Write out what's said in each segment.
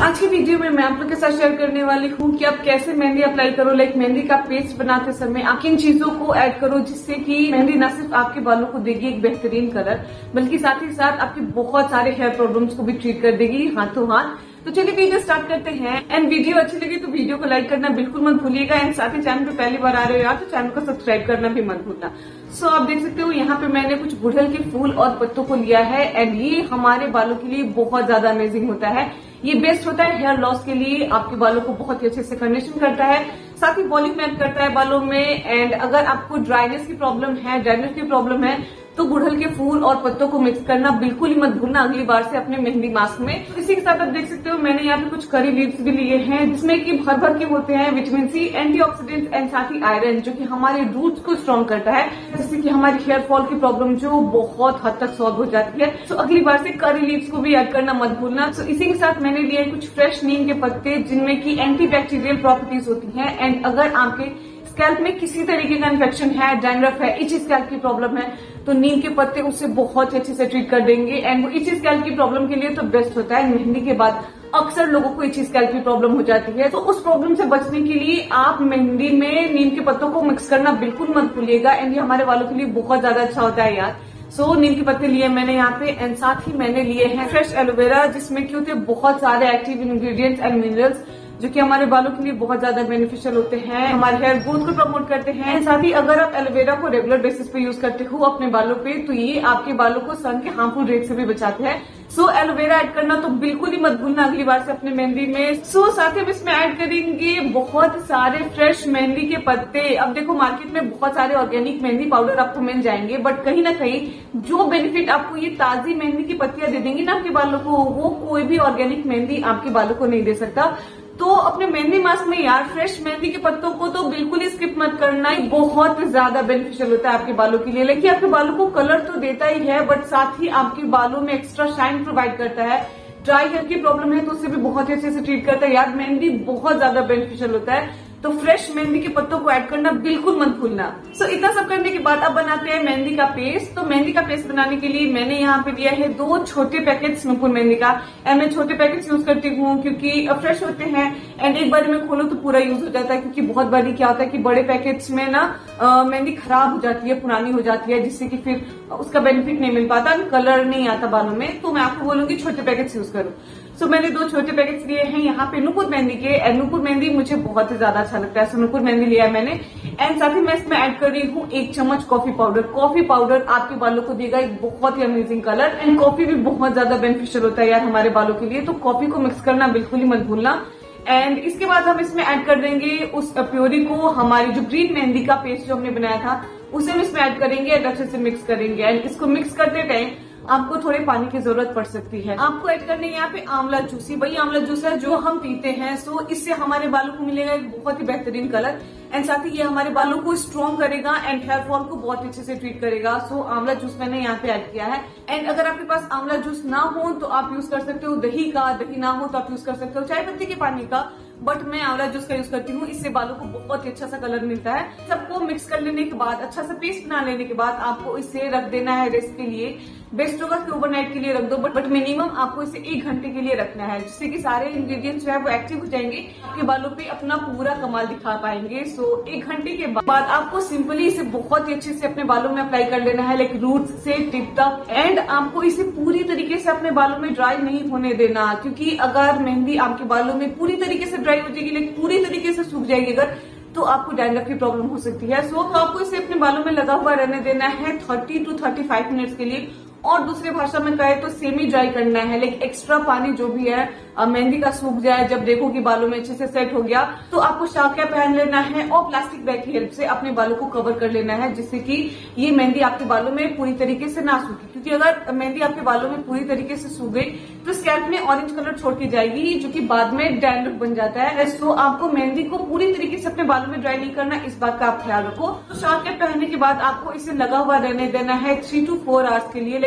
आज की वीडियो में मैं आप लोग के साथ शेयर करने वाली हूँ कि आप कैसे मेहंदी अप्लाई करो। मेहंदी का पेस्ट बनाते समय आप किन चीजों को ऐड करो जिससे कि मेहंदी न सिर्फ आपके बालों को देगी एक बेहतरीन कलर, बल्कि साथ ही साथ आपके बहुत सारे हेयर प्रॉब्लम्स को भी ट्रीट कर देगी हाथों हाथ। तो चलिए वीडियो स्टार्ट करते हैं। एंड वीडियो अच्छी लगी तो वीडियो को लाइक करना बिल्कुल मत भूलिएगा। एंड साथ ही चैनल पे पहली बार आ रहे हो यार तो चैनल को सब्सक्राइब करना भी मत भूलना। सो आप देख सकते हो यहाँ पे मैंने कुछ गुड़हल के फूल और पत्तों को लिया है। एंड ये हमारे बालों के लिए बहुत ज्यादा अमेजिंग होता है। ये बेस्ट होता है हेयर लॉस के लिए, आपके बालों को बहुत ही अच्छे से कंडीशन करता है, साथ ही वॉल्यूम ऐड करता है बालों में। एंड अगर आपको ड्राइनेस की प्रॉब्लम है, ड्राइनेस की प्रॉब्लम है तो गुड़हल के फूल और पत्तों को मिक्स करना बिल्कुल ही मत भूलना अगली बार से अपने मेहंदी मास्क में। इसी के साथ आप देख सकते हो मैंने यहाँ पे कुछ करी लीव्स भी लिए हैं जिसमें कि भर भर के होते हैं विटामिन सी, एंटीऑक्सीडेंट्स एंड साथ ही आयरन, जो कि हमारे रूट्स को स्ट्रॉन्ग करता है, जिससे कि हमारी हेयर फॉल की प्रॉब्लम जो बहुत हद तक सॉल्व हो जाती है। तो अगली बार से करी लीव्स को भी ऐड करना मत भूलना। तो इसी के साथ मैंने लिए कुछ फ्रेश नीम के पत्ते जिनमें की एंटीबैक्टीरियल प्रॉपर्टीज होती है। एंड अगर आपके स्कैल्प में किसी तरीके का इन्फेक्शन है, डैंड्रफ है, इची स्कैल्प की प्रॉब्लम है तो नीम के पत्ते उससे बहुत अच्छे से ट्रीट कर देंगे। एंड वो इची स्कैल्प की प्रॉब्लम के लिए तो बेस्ट होता है। मेहंदी के बाद अक्सर लोगों को इची स्कैल्प की प्रॉब्लम हो जाती है, तो उस प्रॉब्लम से बचने के लिए आप मेहंदी में नीम के पत्तों को मिक्स करना बिल्कुल मत भूलिएगा। एंड ये हमारे बालों के लिए बहुत ज्यादा अच्छा होता है यार। सो नीम के पत्ते लिए मैंने यहाँ पे। एंड साथ ही मैंने लिए हैं फ्रेश एलोवेरा जिसमें कि होते बहुत सारे एक्टिव इंग्रेडिएंट्स एंड मिनरल्स जो कि हमारे बालों के लिए बहुत ज्यादा बेनिफिशियल होते हैं, हमारे हेयर ग्रोथ को प्रमोट करते हैं। साथ ही अगर आप एलोवेरा को रेगुलर बेसिस पे यूज करते हो अपने बालों पे तो ये आपके बालों को सन के हार्मफुल रेज से भी बचाते हैं। सो एलोवेरा ऐड करना तो बिल्कुल ही मत भूलना अगली बार से अपने मेहंदी में। सो साथ ही हम इसमें ऐड करेंगे बहुत सारे फ्रेश मेहंदी के पत्ते। अब देखो मार्केट में बहुत सारे ऑर्गेनिक मेहंदी पाउडर आपको मिल जाएंगे, बट कहीं ना कहीं जो बेनिफिट आपको ये ताजी मेहंदी की पत्तियां दे देंगी ना आपके बालों को, वो कोई भी ऑर्गेनिक मेहंदी आपके बालों को नहीं दे सकता। तो अपने मेहंदी मास्क में यार फ्रेश मेहंदी के पत्तों को तो बिल्कुल ही स्किप मत करना। बहुत ज्यादा बेनिफिशियल होता है आपके बालों के लिए। लेकिन आपके बालों को कलर तो देता ही है, बट साथ ही आपके बालों में एक्स्ट्रा शाइन प्रोवाइड करता है। ड्राई हेयर की प्रॉब्लम है तो उससे भी बहुत अच्छे से ट्रीट करता है यार। मेहंदी बहुत ज्यादा बेनिफिशियल होता है, तो फ्रेश मेहंदी के पत्तों को ऐड करना बिल्कुल मत भूलना। सो इतना सब करने के बाद अब बनाते हैं मेहंदी का पेस्ट। तो मेहंदी का पेस्ट बनाने के लिए मैंने यहाँ पे लिया है 2 छोटे पैकेट नूपुर मेहंदी का। एंड मैं छोटे पैकेट्स यूज करती हूँ क्योंकि फ्रेश होते हैं एंड एक बार में खोलो तो पूरा यूज हो जाता है। क्योंकि बहुत बारी क्या होता है कि बड़े पैकेट्स में ना मेहंदी खराब हो जाती है, पुरानी हो जाती है, जिससे कि फिर उसका बेनिफिट नहीं मिल पाता, कलर नहीं आता बालों में। तो मैं आपको बोलूंगी छोटे पैकेट्स यूज करो। सो मैंने 2 छोटे पैकेट्स लिए हैं यहाँ पे नूपुर मेहंदी के। नूपुर मेहंदी मुझे बहुत ही ज्यादा अच्छा लगता है, सो नूपुर मेहंदी लिया है मैंने। एंड साथ ही मैं इसमें ऐड कर रही हूँ 1 चम्मच कॉफी पाउडर। कॉफी पाउडर आपके बालों को देगा एक बहुत ही अमेजिंग कलर। एंड कॉफी भी बहुत ज्यादा बेनिफिशियल होता है यार हमारे बालों के लिए, तो कॉफी को मिक्स करना बिल्कुल ही मत भूलना। एंड इसके बाद हम इसमें ऐड कर देंगे उस प्योरी को, हमारी जो ग्रीन मेहंदी का पेस्ट जो हमने बनाया था उसे हम इसमें ऐड करेंगे एंड अच्छे से मिक्स करेंगे। एंड इसको मिक्स करते टाइम आपको थोड़े पानी की जरूरत पड़ सकती है। आपको ऐड करने यहाँ पे आंवला जूस, वही आंवला जूस है जो हम पीते हैं। सो इससे हमारे बालों को मिलेगा एक बहुत ही बेहतरीन कलर। एंड साथ ही ये हमारे बालों को स्ट्रॉन्ग करेगा एंड हेयर फॉल को बहुत अच्छे से ट्रीट करेगा। सो आंवला जूस मैंने यहाँ पे ऐड किया है। एंड अगर आपके पास आंवला जूस ना हो तो आप यूज कर सकते हो दही का, दही ना हो तो आप यूज कर सकते हो चाय पत्ती के पानी का, बट मैं आंवला जूस का यूज करती हूँ। इससे बालों को बहुत ही अच्छा सा कलर मिलता है। सबको मिक्स कर लेने के बाद, अच्छा सा पेस्ट बना लेने के बाद आपको इसे रख देना है रेस्ट के लिए। बेस्ट होगा कि ओवरनाइट के लिए रख दो, बट मिनिमम आपको इसे 1 घंटे के लिए रखना है, जिससे कि सारे इंग्रेडिएंट्स जो है वो एक्टिव हो जाएंगे, आपके बालों पे अपना पूरा कमाल दिखा पाएंगे। सो 1 घंटे के बाद आपको सिंपली इसे बहुत ही अच्छे से अपने बालों में अप्लाई कर लेना है, लाइक रूट्स से टिप तक। एंड आपको इसे पूरी तरीके से अपने बालों में ड्राई नहीं होने देना, क्योंकि अगर मेहंदी आपके बालों में पूरी तरीके से ड्राई हो जाएगी, लेकिन पूरी तरीके से सूख जाएगी अगर, तो आपको डैंड्रफ की प्रॉब्लम हो सकती है। सो आपको इसे अपने बालों में लगा हुआ रहने देना है 30 to 35 मिनट्स के लिए। और दूसरी भाषा में कहे तो सेमी ड्राई करना है, लाइक एक्स्ट्रा पानी जो भी है मेहंदी का सूख जाए। जब देखो कि बालों में अच्छे से सेट हो गया तो आपको शाका पहन लेना है और प्लास्टिक बैग की हेल्प से अपने बालों को कवर कर लेना है, जिससे कि ये मेहंदी आपके बालों में पूरी तरीके से ना सूखे। क्योंकि अगर मेहंदी आपके बालों में पूरी तरीके से सूख गई तो स्कैल्प में ऑरेंज कलर छोड़ के जाएगी, जो कि बाद में डैंड्रफ बन जाता है। सो आपको मेहंदी को पूरी तरीके से अपने बालों में ड्राई नहीं करना, इस बात का आप ख्याल रखो। तो शाका पहनने के बाद आपको इसे लगा हुआ रहने देना है 3 to 4 आवर्स के लिए।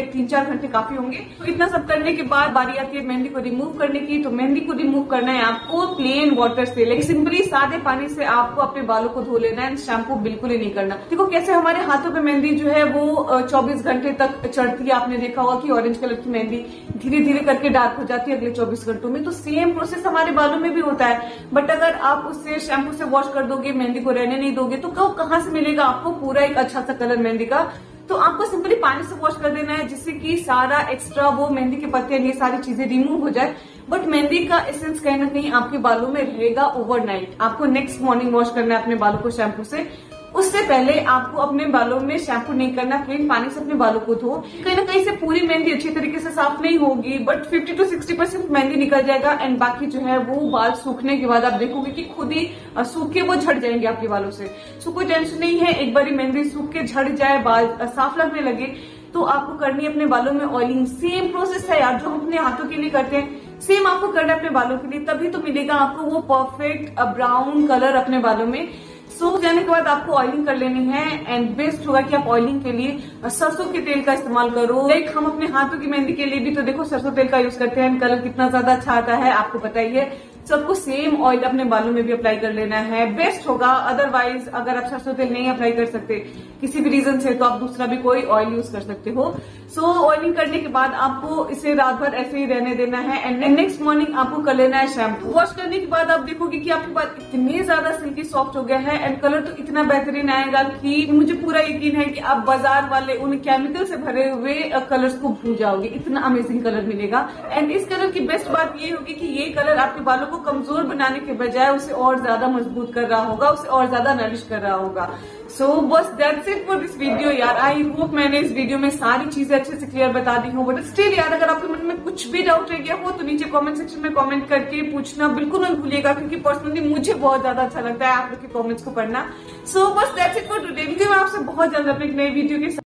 लाइक 3-4 घंटे काफी होंगे। तो इतना सब करने के बाद बारी आती है मेहंदी को रिमूव करने की। तो मेहंदी को रिमूव करना है आपको प्लेन वाटर से, लाइक सिंपली सादे पानी से आपको अपने बालों को धो लेना है। शैम्पू बिल्कुल ही नहीं करना। देखो कैसे हमारे हाथों पे मेहंदी जो है वो 24 घंटे तक चढ़ती है। आपने देखा होगा कि ऑरेंज कलर की मेहंदी धीरे धीरे करके डार्क हो जाती है अगले 24 घंटों में। तो सेम प्रोसेस हमारे बालों में भी होता है। बट अगर आप उससे शैम्पू से वॉश कर दोगे, मेहंदी को रहने नहीं दोगे, तो कहाँ से मिलेगा आपको पूरा एक अच्छा सा कलर मेहंदी का। तो आपको सिंपली पानी से वॉश कर देना है, जिससे कि सारा एक्स्ट्रा वो मेहंदी के पत्ते ये सारी चीजें रिमूव हो जाए। बट मेहंदी का एसेंस कहीं ना कहीं आपके बालों में रहेगा ओवरनाइट। आपको नेक्स्ट मॉर्निंग वॉश करना है अपने बालों को शैम्पू से। उससे पहले आपको अपने बालों में शैम्पू नहीं करना, प्लेन पानी से अपने बालों को धो। कहीं ना कहीं से पूरी मेहंदी अच्छी तरीके से साफ नहीं होगी, बट 50 to 60% मेहंदी निकल जाएगा। एंड बाकी जो है वो बाल सूखने के बाद आप देखोगे कि खुद ही सूखे वो झड़ जाएंगे आपके बालों से। सो कोई टेंशन नहीं है, एक बारी मेहंदी सूख के झड़ जाए, बाल साफ लगने लगे, तो आपको करनी है अपने बालों में ऑयलिंग। सेम प्रोसेस है यार, जो हम अपने हाथों के लिए करते हैं, सेम आपको करना है अपने बालों के लिए। तभी तो मिलेगा आपको वो परफेक्ट ब्राउन कलर अपने बालों में। सूख जाने के बाद आपको ऑयलिंग कर लेनी है। एंड बेस्ट होगा कि आप ऑयलिंग के लिए सरसों के तेल का इस्तेमाल करो। लाइक हम अपने हाथों की मेहंदी के लिए भी तो देखो सरसों तेल का यूज करते हैं। कलर कितना ज्यादा अच्छा आता है आपको पता ही है। सबको सेम ऑयल अपने बालों में भी अप्लाई कर लेना है, बेस्ट होगा। अदरवाइज अगर आप सरसों तेल नहीं अप्लाई कर सकते किसी भी रीजन से, तो आप दूसरा भी कोई ऑयल यूज कर सकते हो। सो ऑयलिंग करने के बाद आपको इसे रात भर ऐसे ही रहने देना है। एंड नेक्स्ट मॉर्निंग आपको कर लेना है शैम्पू। वॉश करने के बाद आप देखोगे कि आपके बाल इतने ज्यादा सिल्की सॉफ्ट हो गया है एंड कलर तो इतना बेहतरीन आएगा कि मुझे पूरा यकीन है कि आप बाजार वाले उन केमिकल से भरे हुए कलर्स को भूल जाओगे। इतना अमेजिंग कलर मिलेगा। एंड इस कलर की बेस्ट बात ये होगी कि ये कलर आपके बालों को कमजोर बनाने के बजाय उसे और ज्यादा मजबूत कर रहा होगा, उसे और ज्यादा नरिश कर रहा होगा। सो बस that's it for this video यार। आई होप मैंने इस वीडियो में सारी चीजें अच्छे से क्लियर बता दी हूँ। बट स्टिल यार, अगर आपके मन में कुछ भी डाउट रह गया हो तो नीचे कमेंट सेक्शन में कमेंट करके पूछना बिल्कुल मत भूलिएगा, क्योंकि पर्सनली मुझे बहुत ज्यादा अच्छा लगता है आप लोग के कमेंट्स को पढ़ना। सो बस दैट्स इट फॉर टुडे। मैं आपसे बहुत जल्द अपने एक नई वीडियो के